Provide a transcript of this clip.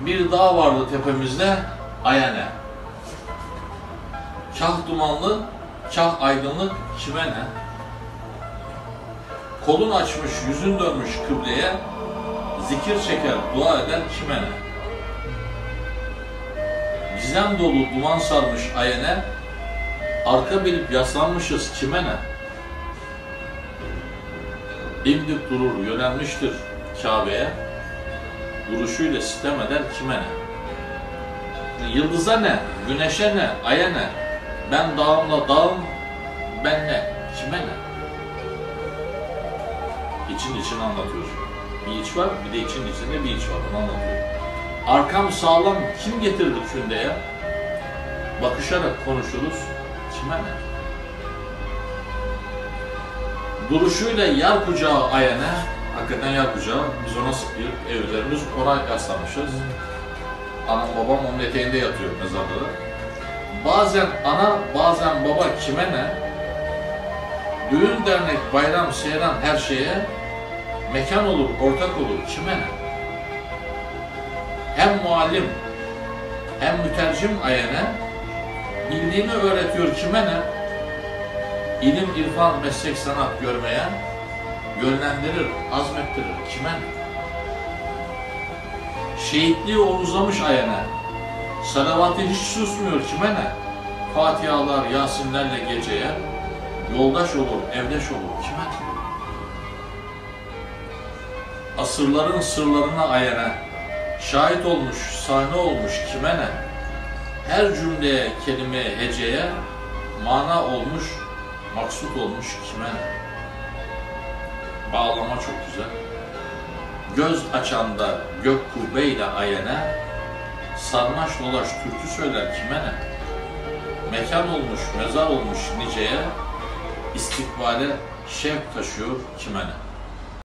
Bir dağ vardı tepemizde, Ayane. Kah dumanlı, kah aydınlık, kime ne? Kolun açmış, yüzün dönmüş kıbleye, zikir çeker, dua eder, kime ne? Gizem dolu duman sarmış Ayane, arka bilip yaslanmışız, kime ne? Dimdik durur, yönelmiştir Kabe'ye, duruşuyla sitem eder, kime ne? Yıldıza ne, güneşe ne, aya ne? Ben dağımla dağım, ben ne, kime ne? İçin içini anlatıyor. Bir iç var, bir de için içinde bir iç var, onu anlatıyor. Arkam sağlam, kim getirdi kündeye? Bakışarak konuşuruz, kime ne? Duruşuyla yar kucağı Ayane, hakikaten yar kucağı, biz ona sıkıyıp evlerimiz ona yaslanmışız. Anam babam onun eteğinde yatıyor mezarda. Bazen ana, bazen baba kime ne? Düğün, dernek, bayram, seyran her şeye mekan olur, ortak olur, kime ne? Hem muallim, hem mütercim Ayane, bildiğini öğretiyor kime ne? İlim, irfan, meslek, sanat görmeye yönlendirir, azmettirir, kime ne? Şehitliği omuzlamış Ayane, salavatı hiç susmuyor, kime ne? Fatihalar, Yasinlerle geceye yoldaş olur, evdeş olur, kime ne? Asırların sırlarına Ayane, şahit olmuş, sahne olmuş, kime ne? Her cümleye, kelimeye, heceye mana olmuş, maksut olmuş, kime ne? Bağlama çok güzel. Göz açanda gök kubbeyle Ayane, sarmaş dolaş türkü söyler, kime ne? Mekan olmuş, mezar olmuş niceye, istikbale şevk taşıyor, kime ne?